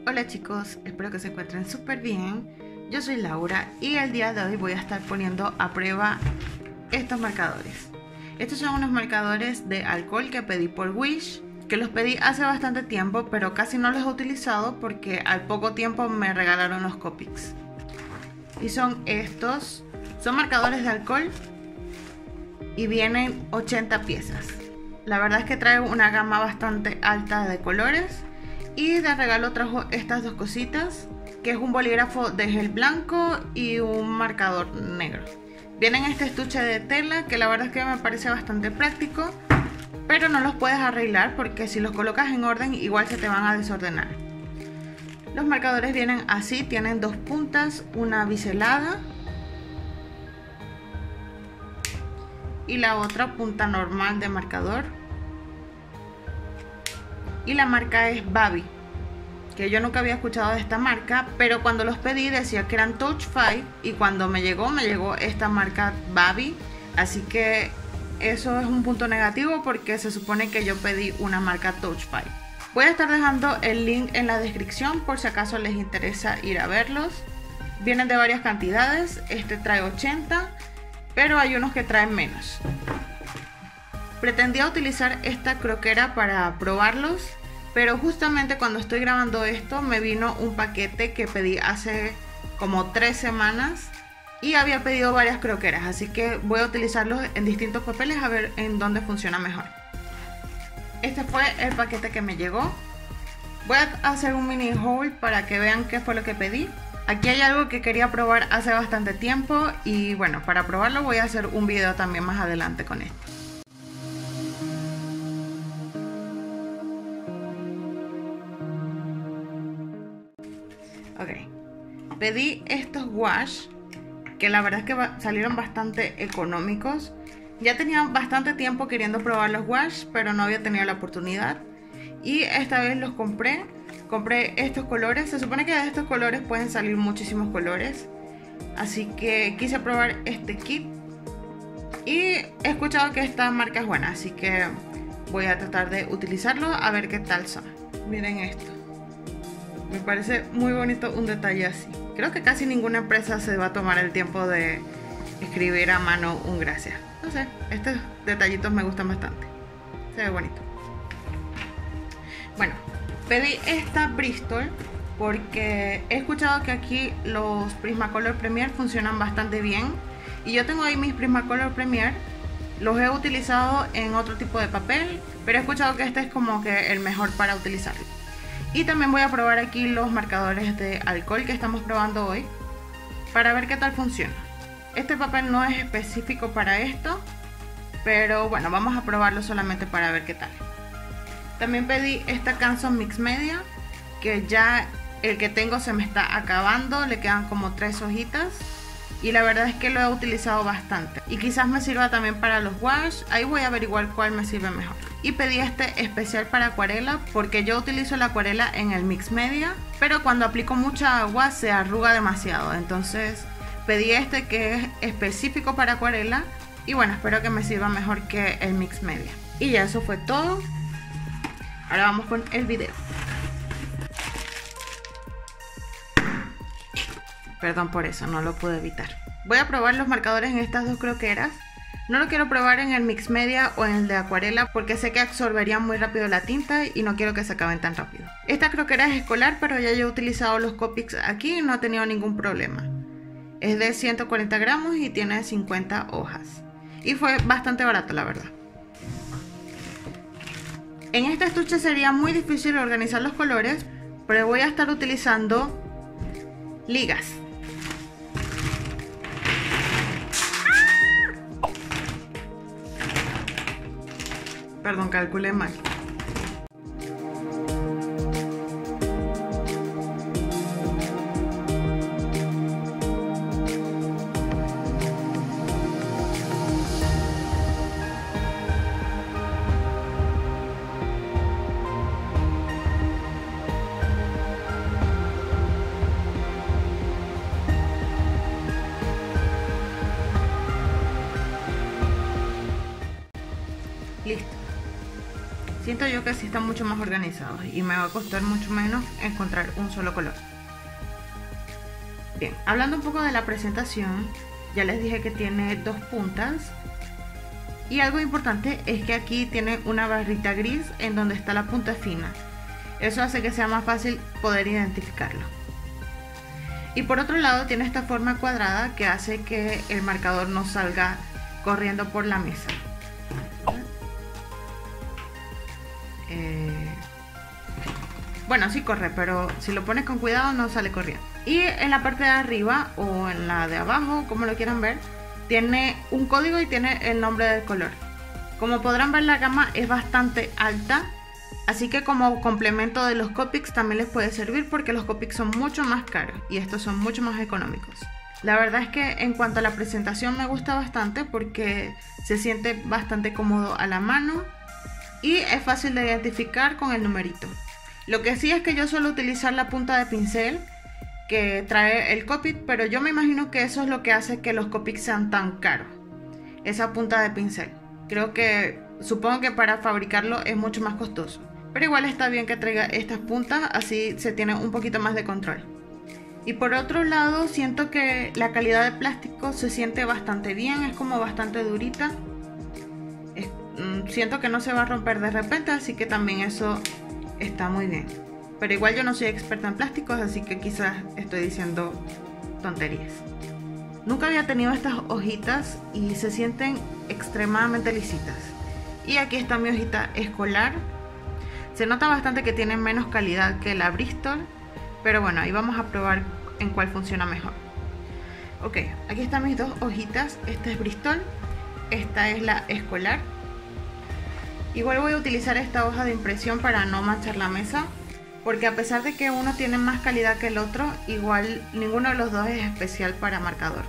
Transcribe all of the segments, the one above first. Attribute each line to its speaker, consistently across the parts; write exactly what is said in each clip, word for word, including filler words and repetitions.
Speaker 1: Hola chicos, espero que se encuentren súper bien. Yo soy Laura y el día de hoy voy a estar poniendo a prueba estos marcadores. Estos son unos marcadores de alcohol que pedí por Wish, que los pedí hace bastante tiempo, pero casi no los he utilizado porque al poco tiempo me regalaron los Copics. Y son estos, son marcadores de alcohol y vienen ochenta piezas. La verdad es que trae una gama bastante alta de colores. Y de regalo trajo estas dos cositas, que es un bolígrafo de gel blanco y un marcador negro. Vienen este estuche de tela que la verdad es que me parece bastante práctico, pero no los puedes arreglar porque si los colocas en orden igual se te van a desordenar. Los marcadores vienen así, tienen dos puntas, una biselada y la otra punta normal de marcador. Y la marca es Baby, que yo nunca había escuchado de esta marca, pero cuando los pedí decía que eran Touch five y cuando me llegó, me llegó esta marca Baby, así que eso es un punto negativo porque se supone que yo pedí una marca Touch five. Voy a estar dejando el link en la descripción por si acaso les interesa ir a verlos. Vienen de varias cantidades, este trae ochenta, pero hay unos que traen menos. Pretendía utilizar esta croquera para probarlos, pero justamente cuando estoy grabando esto me vino un paquete que pedí hace como tres semanas y había pedido varias croqueras, así que voy a utilizarlos en distintos papeles a ver en dónde funciona mejor. Este fue el paquete que me llegó. Voy a hacer un mini haul para que vean qué fue lo que pedí. Aquí hay algo que quería probar hace bastante tiempo y bueno, para probarlo voy a hacer un video también más adelante con esto. Ok, pedí estos wash que la verdad es que salieron bastante económicos. Ya tenía bastante tiempo queriendo probar los wash, pero no había tenido la oportunidad y esta vez los compré. Compré estos colores, se supone que de estos colores pueden salir muchísimos colores, así que quise probar este kit y he escuchado que esta marca es buena, así que voy a tratar de utilizarlo a ver qué tal son. Miren esto. Me parece muy bonito un detalle así. Creo que casi ninguna empresa se va a tomar el tiempo de escribir a mano un gracias. No sé, estos detallitos me gustan bastante. Se ve bonito. Bueno, pedí esta Bristol porque he escuchado que aquí los Prismacolor Premier funcionan bastante bien. Y yo tengo ahí mis Prismacolor Premier. Los he utilizado en otro tipo de papel, pero he escuchado que este es como que el mejor para utilizarlo. Y también voy a probar aquí los marcadores de alcohol que estamos probando hoy para ver qué tal funciona. Este papel no es específico para esto, pero bueno, vamos a probarlo solamente para ver qué tal. También pedí esta Canson Mix Media, que ya el que tengo se me está acabando, le quedan como tres hojitas. Y la verdad es que lo he utilizado bastante y quizás me sirva también para los wash. Ahí voy a averiguar cuál me sirve mejor. Y pedí este especial para acuarela porque yo utilizo la acuarela en el Mix Media, pero cuando aplico mucha agua se arruga demasiado. Entonces pedí este que es específico para acuarela y bueno, espero que me sirva mejor que el Mix Media. Y ya, eso fue todo. Ahora vamos con el video. Perdón por eso, no lo pude evitar. Voy a probar los marcadores en estas dos croqueras. No lo quiero probar en el Mix Media o en el de acuarela porque sé que absorberían muy rápido la tinta y no quiero que se acaben tan rápido. Esta croquera es escolar, pero ya yo he utilizado los Copics aquí y no he tenido ningún problema. Es de ciento cuarenta gramos y tiene cincuenta hojas. Y fue bastante barato, la verdad. En este estuche sería muy difícil organizar los colores, pero voy a estar utilizando ligas. Perdón, calculé mal. Listo. siento yo que sí están mucho más organizados y me va a costar mucho menos encontrar un solo color. Bien, hablando un poco de la presentación, ya les dije que tiene dos puntas. Y algo importante es que aquí tiene una barrita gris en donde está la punta fina. Eso hace que sea más fácil poder identificarlo. Y por otro lado tiene esta forma cuadrada que hace que el marcador no salga corriendo por la mesa. Eh... Bueno, sí corre, pero si lo pones con cuidado no sale corriendo. Y en la parte de arriba o en la de abajo, como lo quieran ver, tiene un código y tiene el nombre del color. Como podrán ver, la gama es bastante alta, así que como complemento de los Copics también les puede servir porque los Copics son mucho más caros y estos son mucho más económicos. La verdad es que en cuanto a la presentación me gusta bastante porque se siente bastante cómodo a la mano y es fácil de identificar con el numerito. Lo que sí es que yo suelo utilizar la punta de pincel que trae el Copic, pero yo me imagino que eso es lo que hace que los Copics sean tan caros, esa punta de pincel. Creo que, supongo que para fabricarlo es mucho más costoso, pero igual está bien que traiga estas puntas, así se tiene un poquito más de control. Y por otro lado siento que la calidad de plástico se siente bastante bien, es como bastante durita. Es, mm, siento que no se va a romper de repente, así que también eso está muy bien. Pero igual yo no soy experta en plásticos, así que quizás estoy diciendo tonterías. Nunca había tenido estas hojitas y se sienten extremadamente lisitas. Y aquí está mi hojita escolar. Se nota bastante que tiene menos calidad que la Bristol, pero bueno, ahí vamos a probar en cuál funciona mejor. Ok, aquí están mis dos hojitas. Esta es Bristol, esta es la escolar. Igual voy a utilizar esta hoja de impresión para no manchar la mesa, porque a pesar de que uno tiene más calidad que el otro, igual ninguno de los dos es especial para marcador.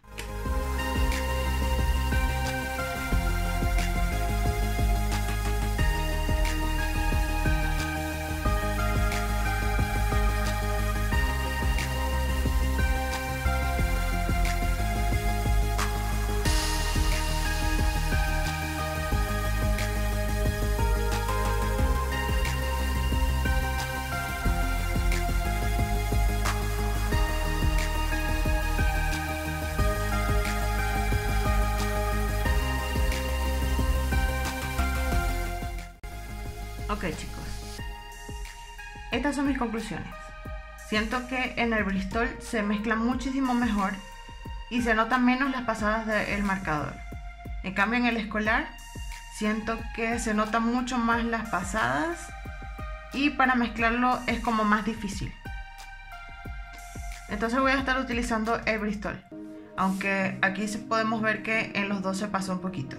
Speaker 1: Ok chicos, estas son mis conclusiones. Siento que en el Bristol se mezcla muchísimo mejor y se notan menos las pasadas del marcador. En cambio en el escolar siento que se notan mucho más las pasadas y para mezclarlo es como más difícil. Entonces voy a estar utilizando el Bristol, aunque aquí podemos ver que en los dos se pasó un poquito.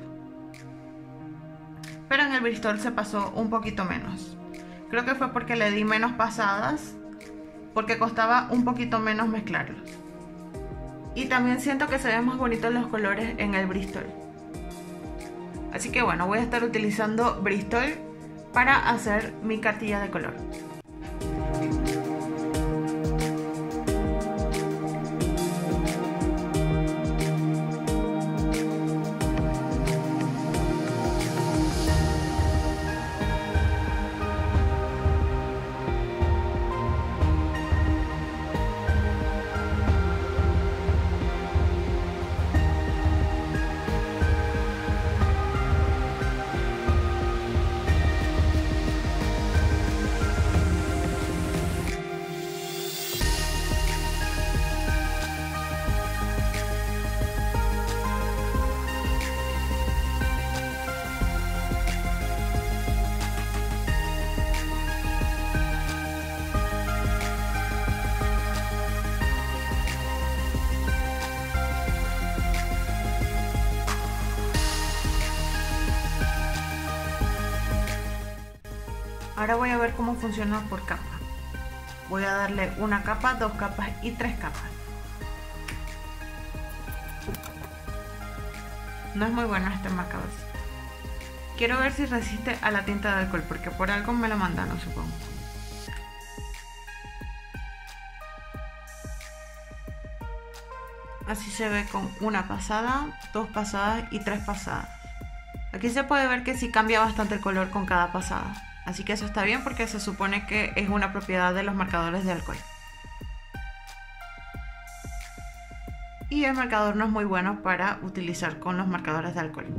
Speaker 1: Pero en el Bristol se pasó un poquito menos. Creo que fue porque le di menos pasadas, porque costaba un poquito menos mezclarlos. Y también siento que se ven más bonitos los colores en el Bristol. Así que bueno, voy a estar utilizando Bristol para hacer mi cartilla de color. Ahora voy a ver cómo funciona por capa. Voy a darle una capa, dos capas y tres capas. No es muy bueno este marcador. Quiero ver si resiste a la tinta de alcohol, porque por algo me lo mandaron, supongo. Así se ve con una pasada, dos pasadas y tres pasadas. Aquí se puede ver que sí cambia bastante el color con cada pasada, así que eso está bien porque se supone que es una propiedad de los marcadores de alcohol. Y el marcador no es muy bueno para utilizar con los marcadores de alcohol.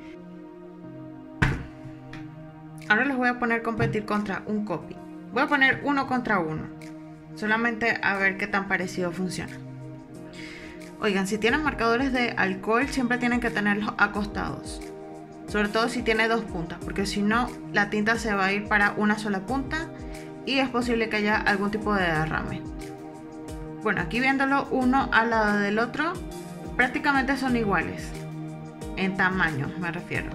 Speaker 1: Ahora les voy a poner competir contra un Copic. Voy a poner uno contra uno, solamente a ver qué tan parecido funciona. Oigan, si tienen marcadores de alcohol siempre tienen que tenerlos acostados, sobre todo si tiene dos puntas, porque si no la tinta se va a ir para una sola punta y es posible que haya algún tipo de derrame. Bueno, aquí viéndolo uno al lado del otro, prácticamente son iguales, en tamaño me refiero.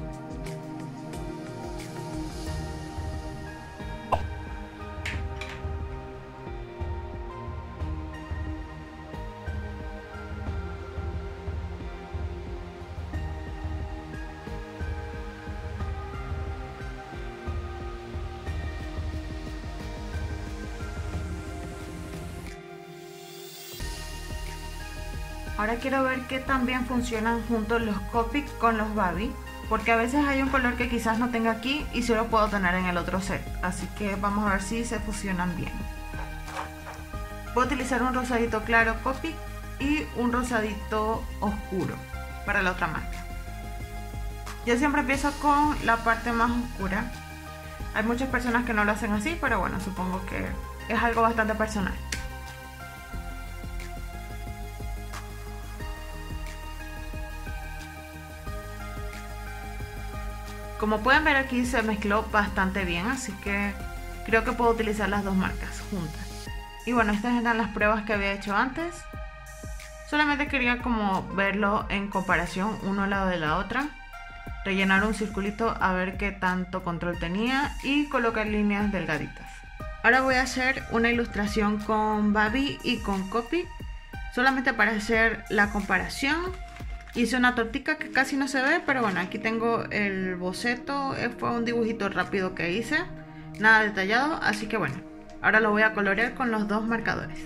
Speaker 1: Ahora quiero ver qué tan bien funcionan juntos los Copic con los Baby, porque a veces hay un color que quizás no tenga aquí y sí lo puedo tener en el otro set, así que vamos a ver si se fusionan bien. Voy a utilizar un rosadito claro Copic y un rosadito oscuro para la otra marca. Yo siempre empiezo con la parte más oscura. Hay muchas personas que no lo hacen así, pero bueno, supongo que es algo bastante personal. Como pueden ver aquí se mezcló bastante bien, así que creo que puedo utilizar las dos marcas juntas. Y bueno, estas eran las pruebas que había hecho antes. Solamente quería como verlo en comparación uno al lado de la otra. Rellenar un circulito a ver qué tanto control tenía y colocar líneas delgaditas. Ahora voy a hacer una ilustración con Baby y con Copic, solamente para hacer la comparación. Hice una tortica que casi no se ve, pero bueno, aquí tengo el boceto. Fue un dibujito rápido que hice, nada detallado, así que bueno, ahora lo voy a colorear con los dos marcadores.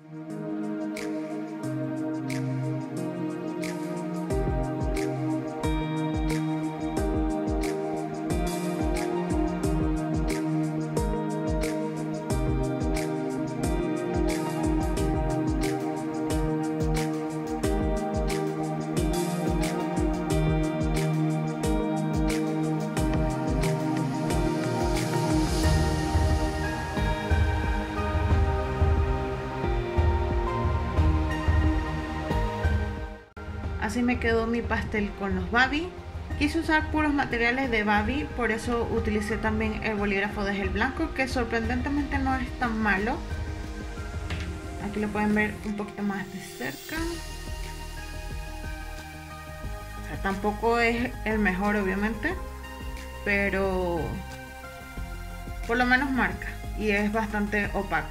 Speaker 1: Así me quedó mi pastel con los Baby. Quise usar puros materiales de Baby, por eso utilicé también el bolígrafo de gel blanco, que sorprendentemente no es tan malo. Aquí lo pueden ver un poquito más de cerca. O sea, tampoco es el mejor obviamente, pero por lo menos marca y es bastante opaco.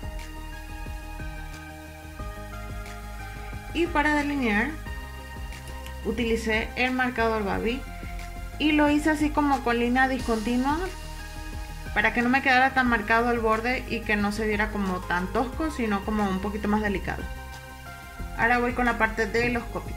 Speaker 1: Y para delinear utilicé el marcador Baby y lo hice así como con línea discontinua para que no me quedara tan marcado el borde y que no se viera como tan tosco, sino como un poquito más delicado. Ahora voy con la parte de los Copic.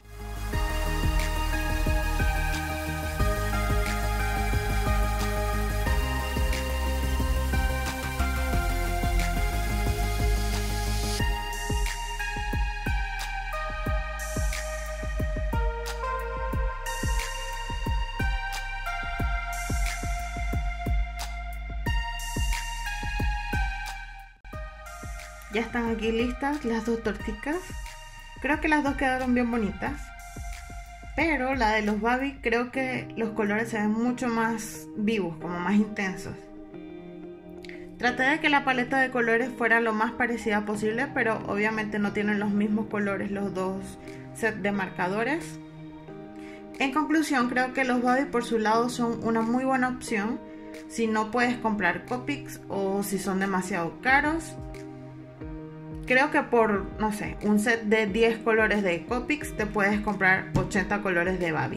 Speaker 1: Ya están aquí listas las dos torticas. Creo que las dos quedaron bien bonitas, pero la de los Baby creo que los colores se ven mucho más vivos, como más intensos. Traté de que la paleta de colores fuera lo más parecida posible, pero obviamente no tienen los mismos colores los dos sets de marcadores. En conclusión, creo que los Baby por su lado son una muy buena opción si no puedes comprar Copics o si son demasiado caros. Creo que por, no sé, un set de diez colores de Copics te puedes comprar ochenta colores de Baby.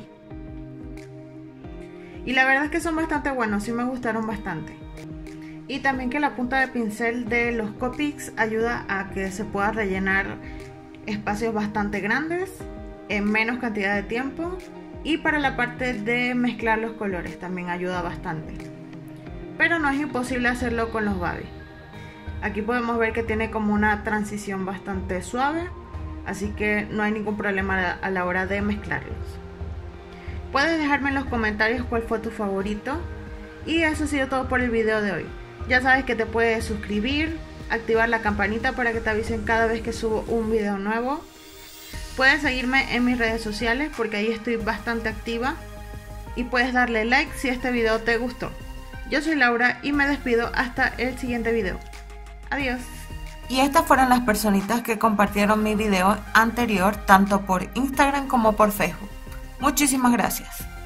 Speaker 1: Y la verdad es que son bastante buenos, sí me gustaron bastante. Y también que la punta de pincel de los Copics ayuda a que se pueda rellenar espacios bastante grandes en menos cantidad de tiempo Y para la parte de mezclar los colores también ayuda bastante. Pero no es imposible hacerlo con los Baby. Aquí podemos ver que tiene como una transición bastante suave, así que no hay ningún problema a la hora de mezclarlos. Puedes dejarme en los comentarios cuál fue tu favorito. Y eso ha sido todo por el video de hoy. Ya sabes que te puedes suscribir, activar la campanita para que te avisen cada vez que subo un video nuevo. Puedes seguirme en mis redes sociales porque ahí estoy bastante activa. Y puedes darle like si este video te gustó. Yo soy Laura y me despido hasta el siguiente video. Adiós. Y estas fueron las personitas que compartieron mi video anterior tanto por Instagram como por Facebook. Muchísimas gracias.